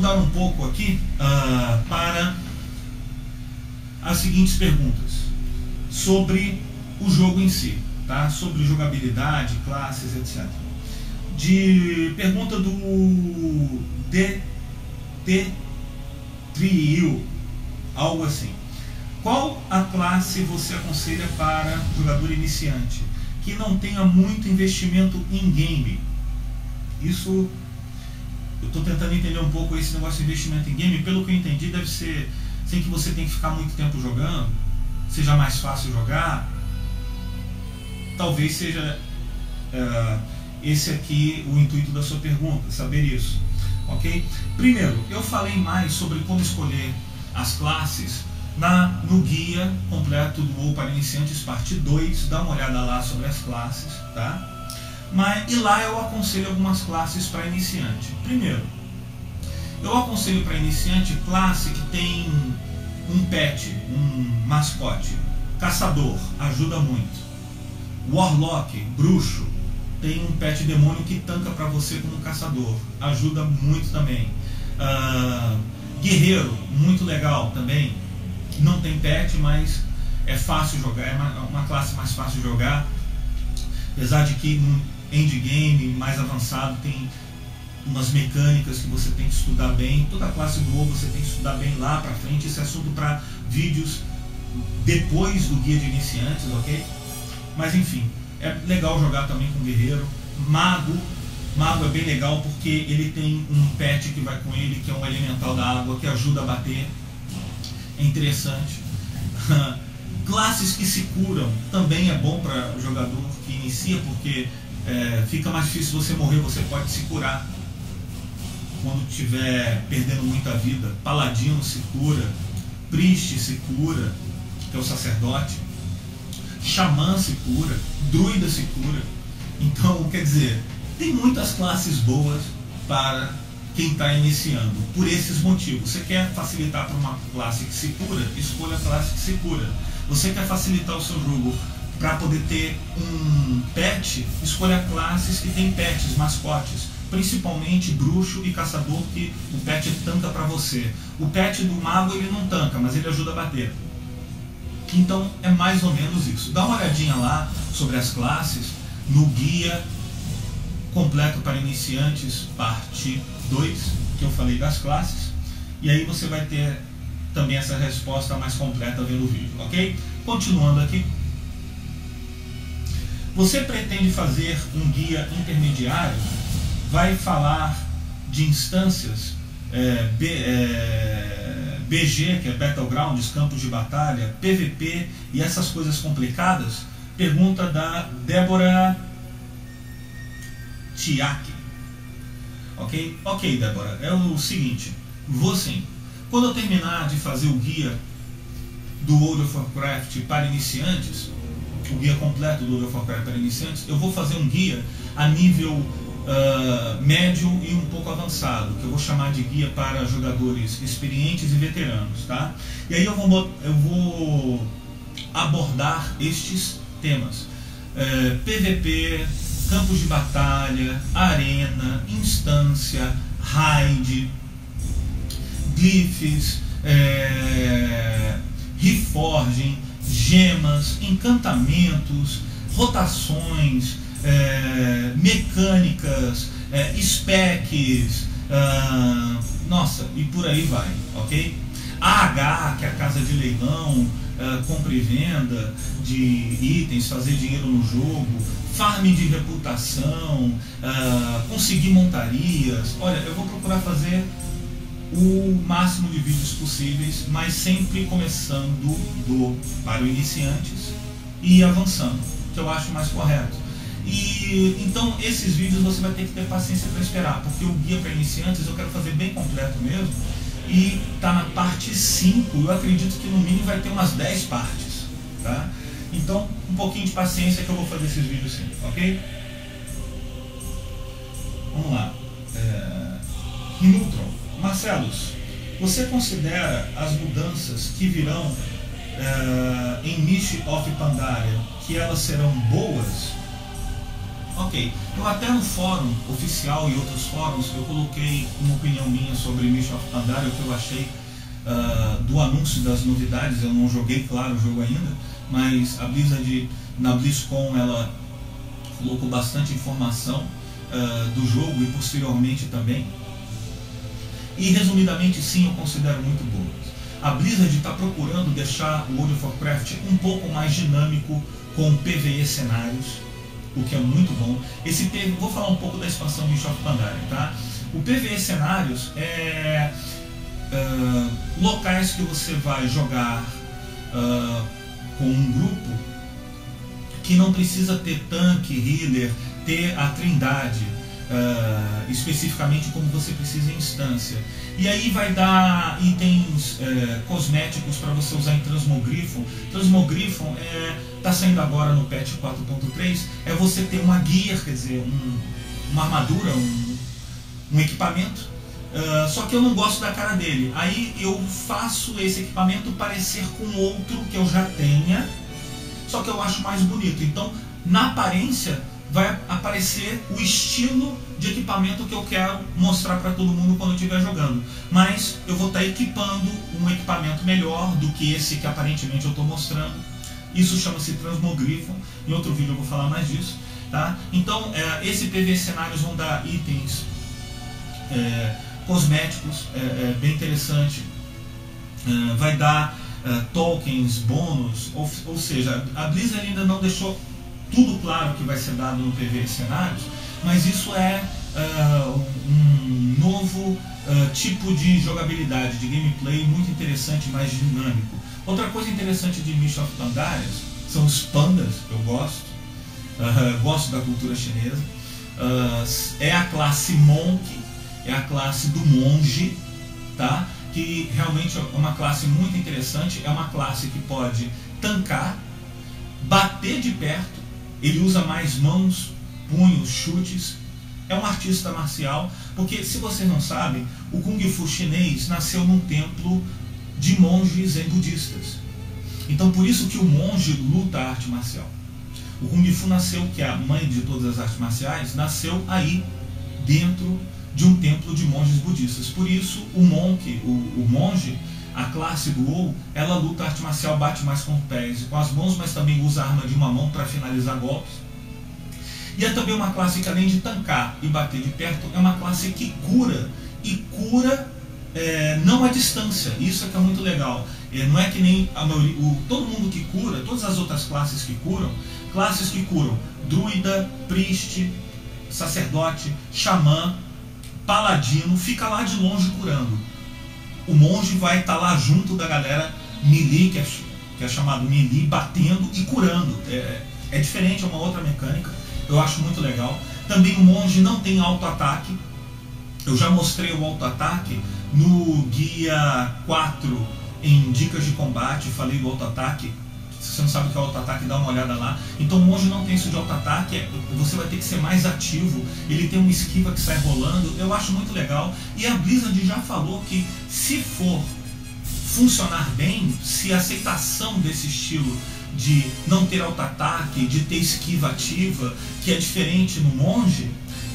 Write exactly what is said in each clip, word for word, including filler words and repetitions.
mudar um pouco aqui uh, para as seguintes perguntas sobre o jogo em si, tá? Sobre jogabilidade, classes, etcétera. De pergunta do D T Trio, algo assim. Qual a classe você aconselha para jogador iniciante que não tenha muito investimento em game? Isso, eu estou tentando entender um pouco esse negócio de investimento em game. Pelo que eu entendi, deve ser sem que você tenha que ficar muito tempo jogando, seja mais fácil jogar. Talvez seja uh, esse aqui o intuito da sua pergunta, saber isso, ok? Primeiro, eu falei mais sobre como escolher as classes na, no guia completo do WoW para iniciantes, parte dois, dá uma olhada lá sobre as classes, tá? Mas, e lá eu aconselho algumas classes para iniciante. Primeiro, eu aconselho para iniciante classe que tem um pet, um mascote. Caçador, ajuda muito. Warlock, bruxo, tem um pet demônio que tanca para você como caçador, ajuda muito também. Uh, guerreiro, muito legal também. Não tem pet, mas é fácil jogar, é uma, uma classe mais fácil de jogar. Apesar de que no endgame mais avançado tem umas mecânicas que você tem que estudar bem. Toda classe do WoW você tem que estudar bem lá pra frente. Esse é assunto para vídeos depois do guia de iniciantes, ok? Mas enfim, é legal jogar também com guerreiro. Mago, mago é bem legal porque ele tem um pet que vai com ele, que é um elemental da água, que ajuda a bater. É interessante. Classes que se curam também é bom para o jogador que inicia, porque é, fica mais difícil você morrer, você pode se curar quando estiver perdendo muita vida. Paladino se cura, Priest se cura, que é o sacerdote, Xamã se cura, Druida se cura. Então, quer dizer, tem muitas classes boas para quem está iniciando, por esses motivos. Você quer facilitar para uma classe que se cura, escolha a classe que se cura. Você quer facilitar o seu jogo para poder ter um pet, escolha classes que tem pets, mascotes, principalmente bruxo e caçador, que o pet tanca para você. O pet do mago ele não tanca, mas ele ajuda a bater. Então é mais ou menos isso. Dá uma olhadinha lá sobre as classes no guia completo para iniciantes, parte dois, que eu falei das classes, e aí você vai ter também essa resposta mais completa vendo o vídeo, ok? Continuando aqui, você pretende fazer um guia intermediário, vai falar de instâncias, é, B, é, B G, que é Battlegrounds, campos de batalha, P V P e essas coisas complicadas? Pergunta da Débora Tiaki. Ok? Ok, Débora, é o seguinte, vou sim. Quando eu terminar de fazer o guia do World of Warcraft para iniciantes, o guia completo do World of Warcraft para iniciantes, eu vou fazer um guia a nível uh, médio e um pouco avançado, que eu vou chamar de guia para jogadores experientes e veteranos, tá? E aí eu vou, eu vou abordar estes temas. Uh, P V P, campos de batalha, arena, instância, raid, glifes, é, reforging, gemas, encantamentos, rotações, é, mecânicas, é, specs, ah, nossa, e por aí vai, ok? A H, que é a casa de leilão, ah, compra e venda de itens, fazer dinheiro no jogo, farming de reputação, uh, conseguir montarias. Olha, eu vou procurar fazer o máximo de vídeos possíveis, mas sempre começando do para o iniciantes e avançando, que eu acho mais correto. E então esses vídeos você vai ter que ter paciência para esperar, porque o guia para iniciantes eu quero fazer bem completo mesmo, e tá na parte cinco, eu acredito que no mínimo vai ter umas dez partes, tá? Então, um pouquinho de paciência que eu vou fazer esses vídeos sim, ok? Vamos lá. É... Nutron. Marcelos, você considera as mudanças que virão é, em Mist of Pandaria, que elas serão boas? Ok, eu até no fórum oficial e outros fóruns eu coloquei uma opinião minha sobre Mission of Pandaria, o que eu achei uh, do anúncio das novidades. Eu não joguei, claro, o jogo ainda, mas a Blizzard na BlizzCon ela colocou bastante informação uh, do jogo e posteriormente também. E resumidamente sim, eu considero muito boas. A Blizzard está procurando deixar o World of Warcraft um pouco mais dinâmico com P V E cenários, o que é muito bom. Esse P V E, vou falar um pouco da expansão Mission of Pandaria, tá? O P V E cenários é uh, locais que você vai jogar uh, com um grupo que não precisa ter tanque, healer, ter a trindade uh, especificamente como você precisa em instância. E aí vai dar itens uh, cosméticos para você usar em Transmogrifo. Transmogrifo está é, saindo agora no patch quatro ponto três, é você ter uma gear, quer dizer, um, uma armadura, um, um equipamento. Uh, só que eu não gosto da cara dele. Aí eu faço esse equipamento parecer com outro que eu já tenha, só que eu acho mais bonito. Então, na aparência, vai aparecer o estilo de equipamento que eu quero mostrar para todo mundo quando eu estiver jogando. Mas eu vou estar equipando um equipamento melhor do que esse que aparentemente eu estou mostrando. Isso chama-se Transmogrifo. Em outro vídeo eu vou falar mais disso. Tá? Então, é, esse P V E cenários vão dar itens é, cosméticos, é, é bem interessante. É, vai dar Uh, tokens, bônus, ou, ou seja, a Blizzard ainda não deixou tudo claro que vai ser dado no P V E cenários, mas isso é uh, um novo uh, tipo de jogabilidade, de gameplay muito interessante, mais dinâmico. Outra coisa interessante de Mission of Pandaria são os pandas, eu gosto, uh, gosto da cultura chinesa, uh, é a classe Monk, é a classe do monge, tá? Que realmente é uma classe muito interessante, é uma classe que pode tancar, bater de perto, ele usa mais mãos, punhos, chutes, é um artista marcial, porque se vocês não sabem, o Kung Fu chinês nasceu num templo de monges zen budistas. Então por isso que o monge luta a arte marcial. O Kung Fu nasceu, que é a mãe de todas as artes marciais, nasceu aí, dentro de um templo de monges budistas. Por isso, o monk, o, o monge, a classe do ou, ela luta arte marcial, bate mais com os pés e com as mãos, mas também usa a arma de uma mão para finalizar golpes. E é também uma classe que, além de tancar e bater de perto, é uma classe que cura, e cura é, não à distância. Isso é que é muito legal. É, não é que nem a maioria, o, todo mundo que cura, todas as outras classes que curam, classes que curam druida, priest, sacerdote, xamã, paladino, fica lá de longe curando. O monge vai estar tá lá junto da galera melee, que é, que é chamado melee, batendo e curando. É, é diferente, é uma outra mecânica, eu acho muito legal. Também o monge não tem auto-ataque. Eu já mostrei o auto-ataque no guia quatro em dicas de combate, falei do auto-ataque. Se você não sabe o que é auto-ataque, dá uma olhada lá. Então o monge não tem isso de auto-ataque, você vai ter que ser mais ativo, ele tem uma esquiva que sai rolando, eu acho muito legal. E a Blizzard já falou que se for funcionar bem, se a aceitação desse estilo de não ter auto-ataque, de ter esquiva ativa, que é diferente no monge,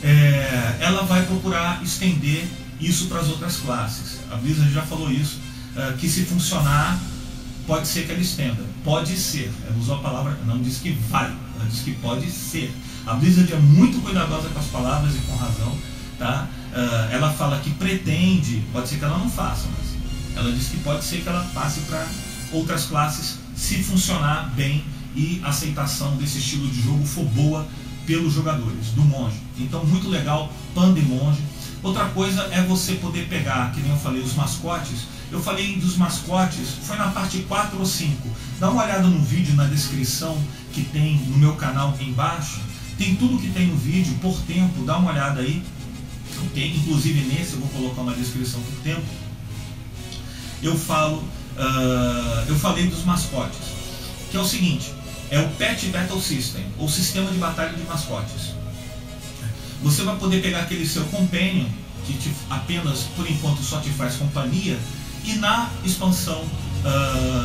é, ela vai procurar estender isso para as outras classes. A Blizzard já falou isso, é, que se funcionar, pode ser que ela estenda. Pode ser. Ela usou a palavra, não disse que vai, ela disse que pode ser. A Blizzard é muito cuidadosa com as palavras e com razão, tá? Uh, ela fala que pretende, pode ser que ela não faça, mas ela diz que pode ser que ela passe para outras classes se funcionar bem e a aceitação desse estilo de jogo for boa pelos jogadores, do monge. Então muito legal, panda e monge. Outra coisa é você poder pegar, que nem eu falei, os mascotes. Eu falei dos mascotes, foi na parte quatro ou cinco. Dá uma olhada no vídeo, na descrição que tem no meu canal aqui embaixo. Tem tudo que tem no vídeo, por tempo, dá uma olhada aí. Okay? Inclusive nesse eu vou colocar uma descrição por tempo. Eu falo, uh, eu falei dos mascotes, que é o seguinte, é o Pet Battle System, ou Sistema de Batalha de Mascotes. Você vai poder pegar aquele seu companion, que te, apenas, por enquanto, só te faz companhia, e na expansão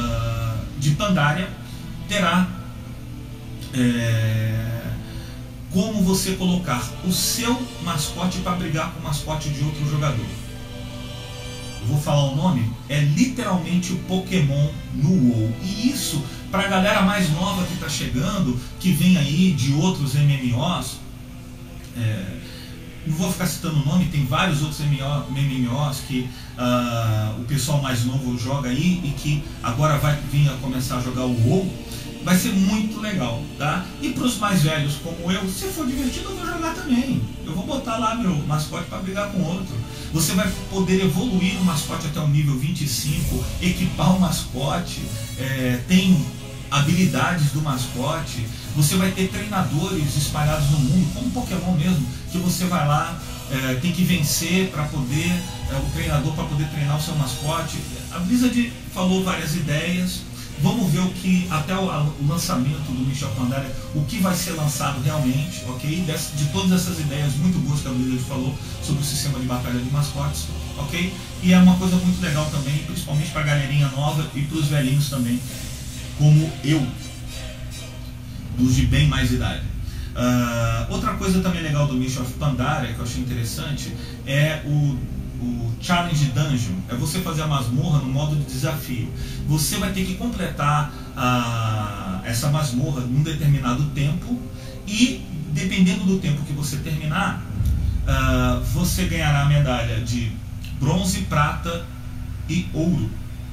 uh, de Pandaria terá é, como você colocar o seu mascote para brigar com o mascote de outro jogador. Eu vou falar o nome, é literalmente o Pokémon no WoW. E isso, para a galera mais nova que está chegando, que vem aí de outros M M Os, é, não vou ficar citando o nome, tem vários outros M M Os que uh, o pessoal mais novo joga aí e que agora vai vir a começar a jogar o WoW. Vai ser muito legal, tá? E para os mais velhos como eu, se for divertido eu vou jogar também. Eu vou botar lá meu mascote para brigar com outro. Você vai poder evoluir o mascote até o nível vinte e cinco, equipar o mascote, é, tem habilidades do mascote. Você vai ter treinadores espalhados no mundo, como Pokémon mesmo, que você vai lá, é, tem que vencer para poder, é, o treinador para poder treinar o seu mascote. A Blizzard falou várias ideias. Vamos ver o que, até o, o lançamento do Mist of Pandaria, o que vai ser lançado realmente, ok? De, de todas essas ideias muito boas que a Blizzard falou sobre o sistema de batalha de mascotes, ok? E é uma coisa muito legal também, principalmente para a galerinha nova e para os velhinhos também, como eu, dos de bem mais idade. Uh, outra coisa também legal do Mist of Pandaria, que eu achei interessante, é o O Challenge Dungeon. É você fazer a masmorra no modo de desafio. Você vai ter que completar a, essa masmorra num determinado tempo e, dependendo do tempo que você terminar, uh, você ganhará a medalha de bronze, prata e ouro.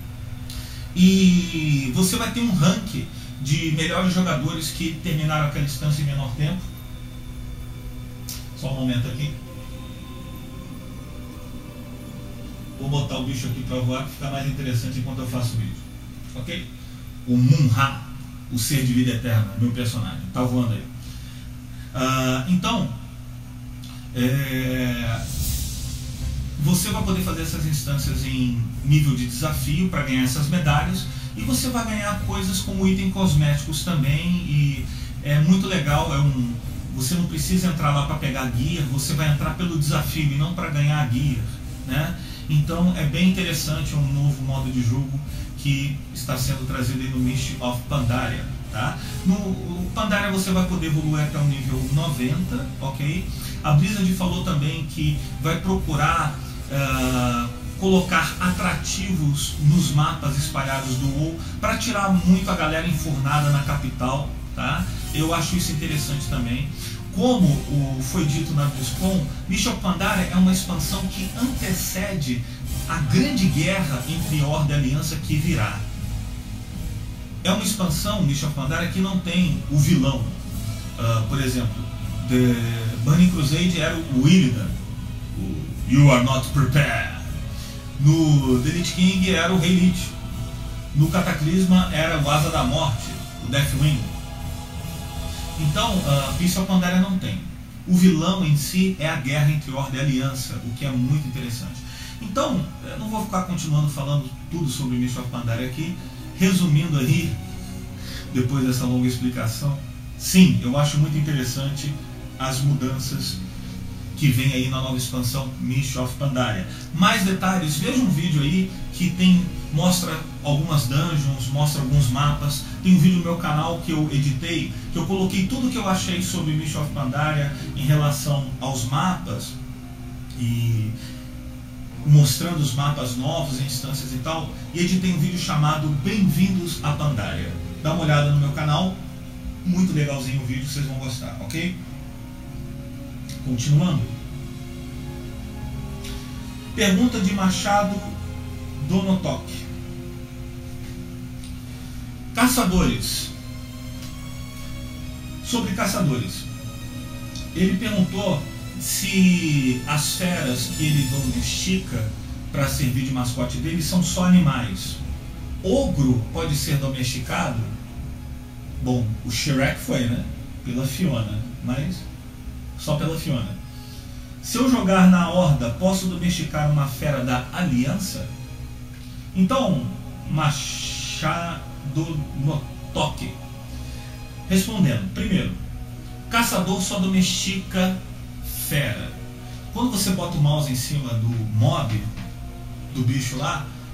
E você vai ter um ranking de melhores jogadores que terminaram aquela instância em menor tempo. Só um momento aqui. Vou botar o bicho aqui para voar, que fica mais interessante enquanto eu faço o vídeo. Ok? O Mun-Ha, o ser de vida eterna, meu personagem. Tá voando aí. Uh, então, é, você vai poder fazer essas instâncias em nível de desafio para ganhar essas medalhas. E você vai ganhar coisas como itens cosméticos também. E é muito legal. É um, você não precisa entrar lá para pegar guia. Você vai entrar pelo desafio e não para ganhar guia, né? Então é bem interessante, é um novo modo de jogo que está sendo trazido aí no Mist of Pandaria, tá? No Pandaria você vai poder evoluir até o nível noventa, ok? A Blizzard falou também que vai procurar uh, colocar atrativos nos mapas espalhados do WoW para tirar muito a galera enfurnada na capital, tá? Eu acho isso interessante também. Como o, foi dito na BlizzCon, Mist of Pandaria é uma expansão que antecede a grande guerra entre Horda e Aliança que virá. É uma expansão, Mist of Pandaria, que não tem o vilão. Uh, por exemplo, The Burning Crusade era o Illidan, o You Are Not Prepared. No The Lich King era o Rei Lich. No Cataclisma era o Asa da Morte, o Deathwing. Então, uh, Mist of Pandaria não tem. O vilão em si é a guerra entre Horda e Aliança, o que é muito interessante. Então, eu não vou ficar continuando falando tudo sobre Mist of Pandaria aqui. Resumindo aí, depois dessa longa explicação, sim, eu acho muito interessante as mudanças que vem aí na nova expansão Mist of Pandaria. Mais detalhes, veja um vídeo aí que tem, mostra algumas dungeons, mostra alguns mapas. Tem um vídeo no meu canal que eu editei, que eu coloquei tudo que eu achei sobre Mist of Pandaria em relação aos mapas e mostrando os mapas novos, instâncias e tal, e editei um vídeo chamado Bem-vindos a Pandaria. Dá uma olhada no meu canal, muito legalzinho o vídeo, vocês vão gostar, ok? Continuando. Pergunta de Machado Donotok. Caçadores. Sobre caçadores. Ele perguntou se as feras que ele domestica para servir de mascote dele são só animais. Ogro pode ser domesticado? Bom, o Shrek foi, né? Pela Fiona, mas só pela Fiona. Se eu jogar na Horda, posso domesticar uma fera da Aliança? Então, Machado no Toque. Respondendo, primeiro, caçador só domestica fera. Quando você bota o mouse em cima do mob, do bicho lá,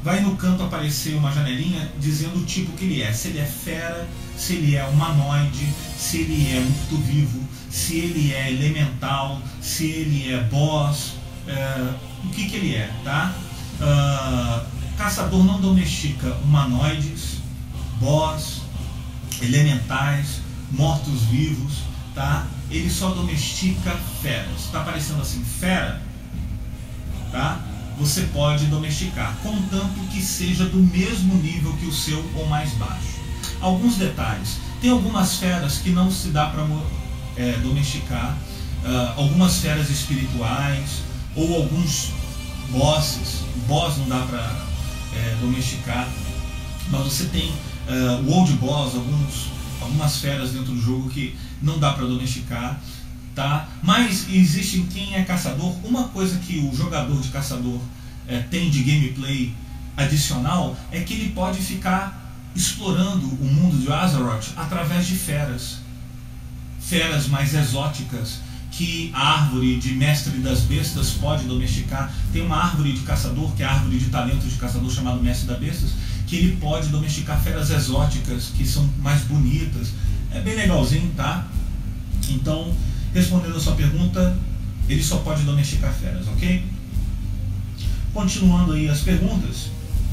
vai no canto aparecer uma janelinha dizendo o tipo que ele é, se ele é fera, se ele é humanoide, se ele é morto-vivo, se ele é elemental, se ele é boss, é, o que que ele é, tá? Uh, caçador não domestica humanoides, boss, elementais, mortos-vivos, tá? Ele só domestica feras. Está aparecendo assim, fera, tá? Você pode domesticar, contanto que seja do mesmo nível que o seu ou mais baixo. Alguns detalhes. Tem algumas feras que não se dá para é, domesticar, uh, algumas feras espirituais, ou alguns bosses. Boss não dá para é, domesticar, mas você tem uh, o old boss, alguns, algumas feras dentro do jogo que não dá para domesticar. Tá? Mas existe em quem é caçador, uma coisa que o jogador de caçador é, tem de gameplay adicional é que ele pode ficar explorando o mundo de Azeroth através de feras. Feras mais exóticas que a árvore de mestre das bestas pode domesticar. Tem uma árvore de caçador, que é a árvore de talento de caçador chamado mestre das bestas, que ele pode domesticar feras exóticas que são mais bonitas. É bem legalzinho, tá? Então, respondendo a sua pergunta, ele só pode domesticar feras, ok? Continuando aí as perguntas.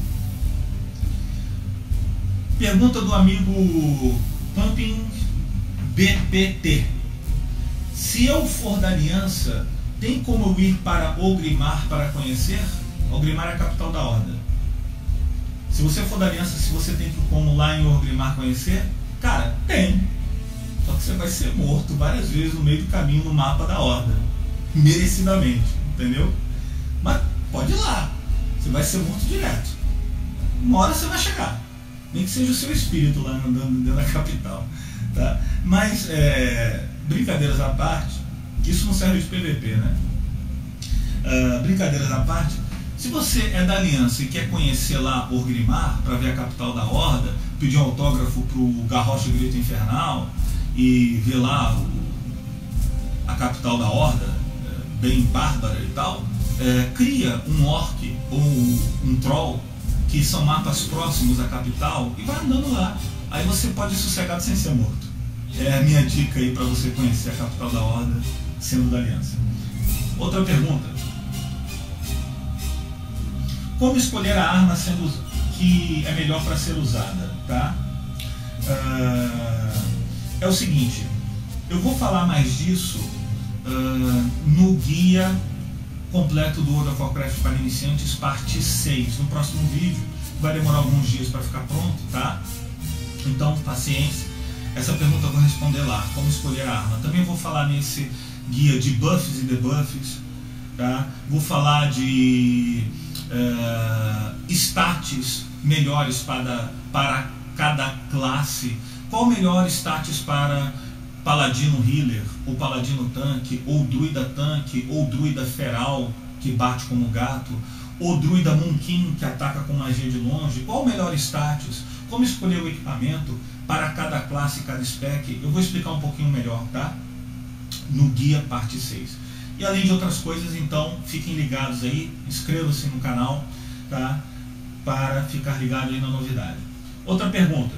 Pergunta do amigo Pumping B P T. Se eu for da Aliança, tem como eu ir para Orgrimmar para conhecer? Orgrimmar é a capital da Horda. Se você for da Aliança, se você tem como lá em Orgrimmar conhecer? Cara, tem. Só que você vai ser morto várias vezes no meio do caminho no mapa da Horda. Merecidamente, entendeu? Mas pode ir lá. Você vai ser morto direto. Uma hora você vai chegar. Nem que seja o seu espírito lá andando dentro da capital. Tá? Mas, é, brincadeiras à parte, isso não serve de P V P, né? Uh, brincadeiras à parte, se você é da Aliança e quer conhecer lá Orgrimmar, para ver a capital da Horda, pedir um autógrafo pro Garrosh Grito Infernal e ver lá o, a capital da Horda, bem bárbara e tal, é, cria um orc ou um troll, que são mapas próximos à capital, e vai andando lá. Aí você pode ir sossegado sem ser morto. É a minha dica aí para você conhecer a capital da Horda sendo da Aliança. Outra pergunta. Como escolher a arma sendo que é melhor para ser usada? Tá? Uh, é o seguinte, eu vou falar mais disso uh, no guia completo do World of Warcraft para iniciantes, parte seis, no próximo vídeo. Vai demorar alguns dias para ficar pronto, tá? Então, paciência. Essa pergunta eu vou responder lá, como escolher a arma. Também vou falar nesse guia de buffs e debuffs, tá? Vou falar de uh, stats melhores para, para cada classe. Qual o melhor status para paladino healer, ou paladino tanque, ou druida tanque, ou druida feral, que bate como gato, ou druida Moonkin, que ataca com magia de longe? Qual o melhor status? Como escolher o equipamento para cada classe e cada spec? Eu vou explicar um pouquinho melhor, tá? No guia parte seis. E além de outras coisas, então, fiquem ligados aí, inscrevam-se no canal, tá? Para ficar ligado aí na novidade. Outra pergunta.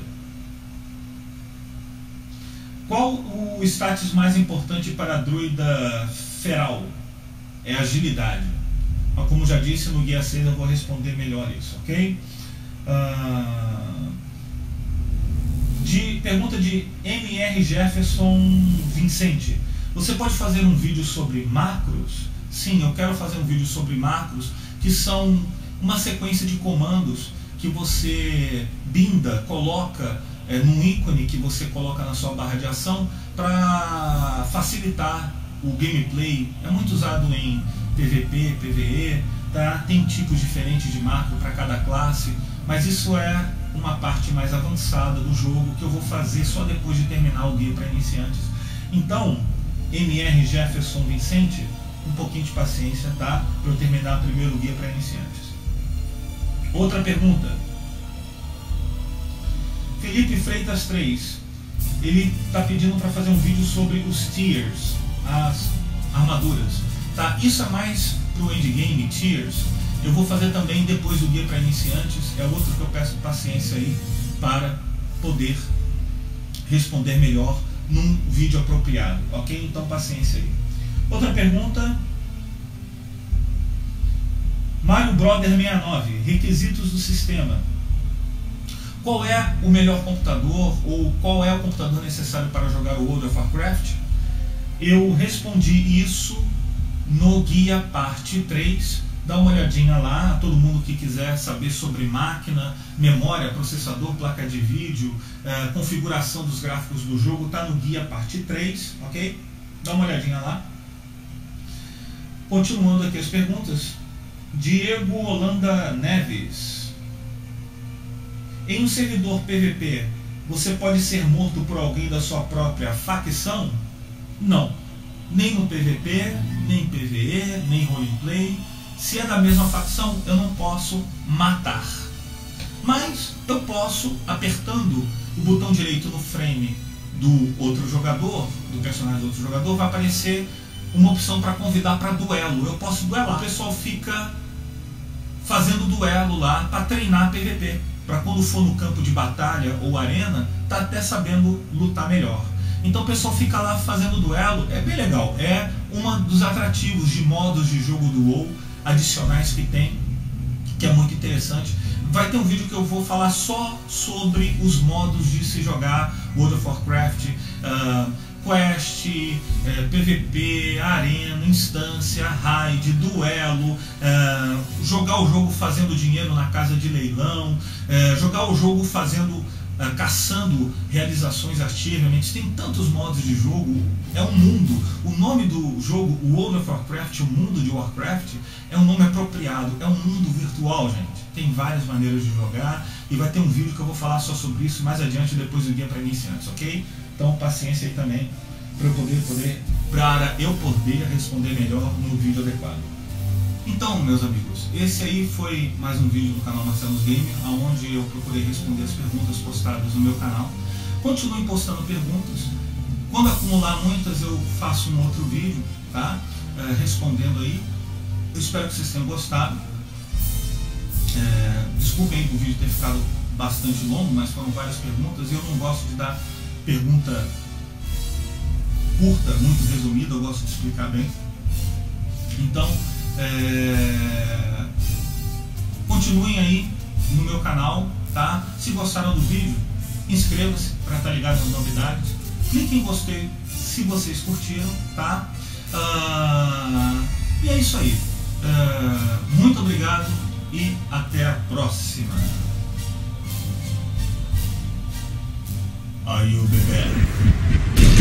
Qual o status mais importante para a druida feral? É agilidade. Mas como já disse, no guia seis eu vou responder melhor isso, ok? Uh, de, pergunta de M R Jefferson Vicente. Você pode fazer um vídeo sobre macros? Sim, eu quero fazer um vídeo sobre macros, que são uma sequência de comandos que você binda, coloca é, num ícone que você coloca na sua barra de ação para facilitar o gameplay. É muito usado em P V P, P V E, tá? Tem tipos diferentes de macro para cada classe, mas isso é uma parte mais avançada do jogo que eu vou fazer só depois de terminar o guia para iniciantes. Então, M R Jefferson Vicente, um pouquinho de paciência, tá? Para eu terminar primeiro o guia para iniciantes. Outra pergunta. Felipe Freitas três. Ele está pedindo para fazer um vídeo sobre os tiers, as armaduras. Tá? Isso é mais pro endgame, tiers. Eu vou fazer também depois do guia para iniciantes, é outro que eu peço paciência aí para poder responder melhor num vídeo apropriado, ok? Então paciência aí. Outra pergunta, Mario Brother sessenta e nove, requisitos do sistema. Qual é o melhor computador ou qual é o computador necessário para jogar o World of Warcraft? Eu respondi isso no guia parte três, dá uma olhadinha lá, todo mundo que quiser saber sobre máquina, memória, processador, placa de vídeo, eh, configuração dos gráficos do jogo, está no guia parte três, ok? Dá uma olhadinha lá. Continuando aqui as perguntas, Diego Holanda Neves. Em um servidor P V P, você pode ser morto por alguém da sua própria facção? Não. Nem no P V P, nem P V E, nem roleplay. Se é da mesma facção, eu não posso matar. Mas eu posso, apertando o botão direito no frame do outro jogador, do personagem do outro jogador, vai aparecer uma opção para convidar para duelo. Eu posso duelar. O pessoal fica fazendo duelo lá para treinar P V P. Para quando for no campo de batalha ou arena, tá até sabendo lutar melhor. Então o pessoal fica lá fazendo duelo, é bem legal. É um dos atrativos de modos de jogo do WoW adicionais que tem, que é muito interessante. Vai ter um vídeo que eu vou falar só sobre os modos de se jogar World of Warcraft, uh, Quest, uh, P V P, Arena, Instância, Raid, Duelo, uh, jogar o jogo fazendo dinheiro na casa de leilão, uh, jogar o jogo fazendo, uh, caçando realizações ativamente. Tem tantos modos de jogo, é um mundo. O nome do jogo, o World of Warcraft, o mundo de Warcraft, é um nome apropriado, é um mundo virtual, gente. Tem várias maneiras de jogar e vai ter um vídeo que eu vou falar só sobre isso mais adiante, depois do guia para iniciantes, ok? Então paciência aí também para eu poder, poder, para eu poder responder melhor no vídeo adequado. Então, meus amigos, esse aí foi mais um vídeo do canal Marcelo's Game, onde eu procurei responder as perguntas postadas no meu canal. Continuem postando perguntas. Quando acumular muitas, eu faço um outro vídeo, tá? É, respondendo aí. Eu espero que vocês tenham gostado. É, desculpem aí o vídeo ter ficado bastante longo, mas foram várias perguntas e eu não gosto de dar pergunta curta, muito resumida, eu gosto de explicar bem. Então, é, continuem aí no meu canal, tá? Se gostaram do vídeo, inscreva-se para estar ligado nas novidades. Clique em gostei se vocês curtiram, tá? Ah, e é isso aí. Ah, muito obrigado e até a próxima. Aí o bebê.